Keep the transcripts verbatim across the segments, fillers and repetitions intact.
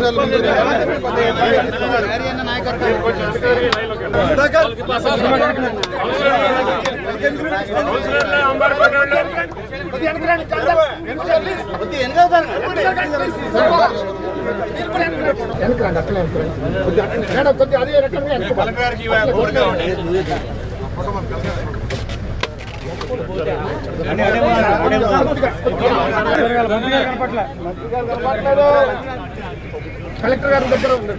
Collector గారి దగ్గర ఉంది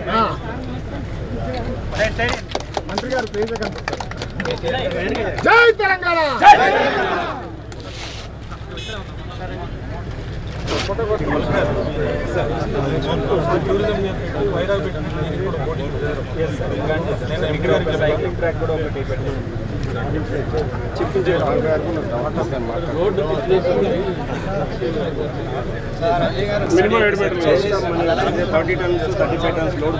మంత్రి గారు పేరు కనిపిస్తారు. జై తెలంగాణ. సైక్లింగ్ ట్రాక్ కూడా ఒకటి thirty tons thirty five tons load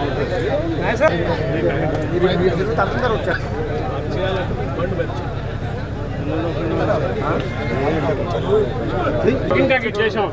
చేసాం.